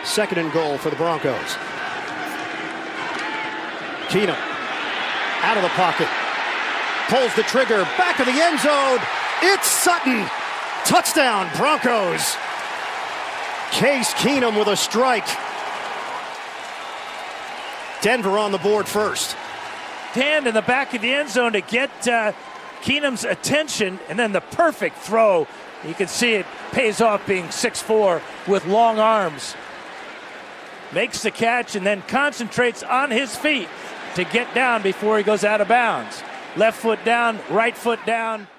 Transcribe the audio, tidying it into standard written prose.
Second and goal for the Broncos. Keenum out of the pocket. Pulls the trigger. Back of the end zone. It's Sutton. Touchdown, Broncos. Case Keenum with a strike. Denver on the board first. Hand in the back of the end zone to get Keenum's attention, and then the perfect throw. You can see it pays off, being 6'4" with long arms. Makes the catch and then concentrates on his feet to get down before he goes out of bounds. Left foot down, right foot down.